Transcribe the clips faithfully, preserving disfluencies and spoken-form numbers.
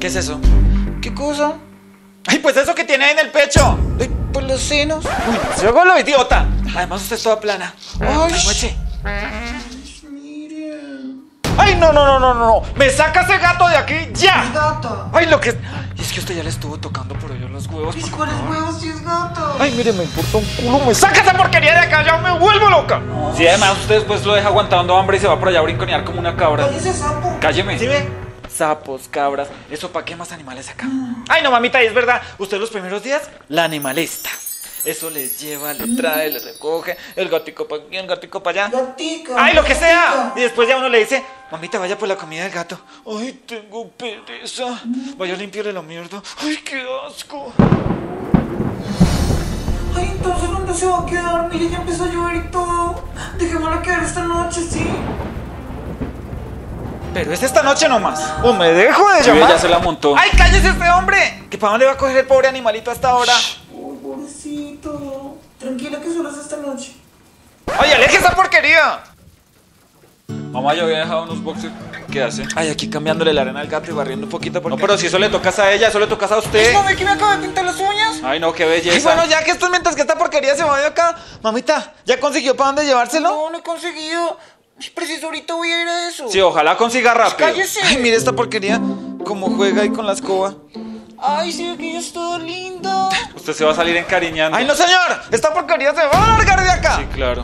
¿Qué es eso? ¿Qué cosa? Ay, pues eso que tiene ahí en el pecho. Ay, por los senos. Uy, se hago lo idiota. Además usted es toda plana. Ay, mueche. Miren. Ay, no, no, no, no, no. Me saca ese gato de aquí ya. Es gata. Ay, lo que es. Y es que usted ya le estuvo tocando por ello los huevos. ¿Y por cuáles favor. huevos si es gata? Ay, mire, me importa un culo. Me saca esa porquería de acá, ya me vuelvo loca. Sí, además usted después lo deja aguantando hambre y se va por allá a brinconear como una cabra. Cállese, sapo. Cálleme. ¿Sí ve? Sapos, cabras. ¿Eso para qué más animales acá? Ay, no, mamita, y es verdad. Usted los primeros días, la animalista. Eso le lleva, le trae, le recoge. El gatico para aquí, el gatico para allá. Gatica. ¡Ay, lo que gatica. sea! Y después ya uno le dice, mamita, vaya por la comida del gato. ¡Ay, tengo pereza! Vaya a limpiarle la mierda. ¡Ay, qué asco! Ay, entonces, ¿dónde se va a quedar? Mire, ya empezó a llover y todo. Dejémosla quedar esta noche, ¿sí? Pero es esta noche nomás. O me dejo de llamar. Ya se la montó. ¡Ay, cállese este hombre! ¿Que para dónde va a coger el pobre animalito hasta ahora? Uy, pobrecito. Tranquila que solo es esta noche. ¡Ay, aleje esa porquería! Mamá, yo había dejado unos boxers. ¿Qué hace? Ay, aquí cambiándole la arena al gato y barriendo un poquito. Porque... No, pero si eso le tocas a ella, eso le tocas a usted. ¿No ve que me acabo de pintar las uñas? Ay, no, qué belleza. Ay, bueno, ya que esto mientras que esta porquería se va de acá. Mamita, ¿ya consiguió para dónde llevárselo? No, no he conseguido. Preciso, ahorita voy a ir a eso. Sí, ojalá consiga rápido. ¡Cállese! Ay, mire esta porquería. Cómo juega ahí con la escoba. Ay, sí, que ella es todo lindo. Usted se va a salir encariñando. ¡Ay, no, señor! ¡Esta porquería se va a largar de acá! Sí, claro.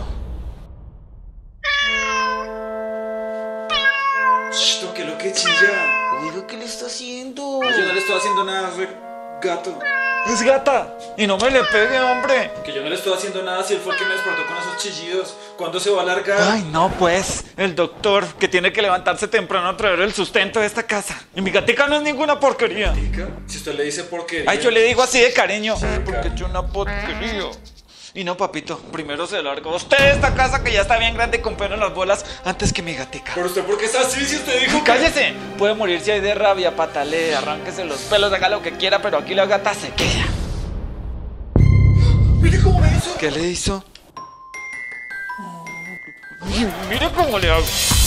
Shh, toque lo que chilla. Oiga, ¿qué le está haciendo? Ay, yo no le estoy haciendo nada, soy gato. Es gata. Y no me le pegue, hombre. Que yo no le estoy haciendo nada si él fue el que me despertó con esos chillidos. ¿Cuándo se va a largar? Ay, no, pues. El doctor que tiene que levantarse temprano a traer el sustento de esta casa. Y mi gatica no es ninguna porquería. ¿Gatica? Si usted le dice porquería. Ay, yo le digo así de cariño. Sí, porque es una porquería. Y no, papito, primero se larga usted de esta casa que ya está bien grande con pelo en las bolas antes que mi gatica. ¿Pero usted por qué es así si usted dijo que... ¡Cállese! Puede morirse ahí de rabia, patalee, arránquese los pelos, haga lo que quiera, pero aquí la gata se queda. Mire cómo me hizo. ¿Qué le hizo? Mire cómo le hago.